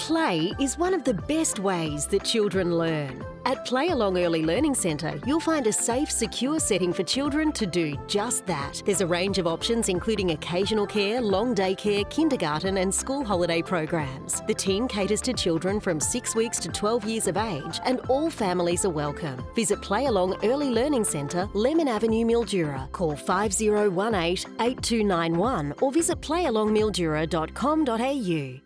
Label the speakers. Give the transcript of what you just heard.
Speaker 1: Play is one of the best ways that children learn. At Playalong Early Learning Centre, you'll find a safe, secure setting for children to do just that. There's a range of options including occasional care, long day care, kindergarten and school holiday programs. The team caters to children from 6 weeks to 12 years of age and all families are welcome. Visit Playalong Early Learning Centre, Lemon Avenue, Mildura. Call 5018 8291 or visit playalongmildura.com.au.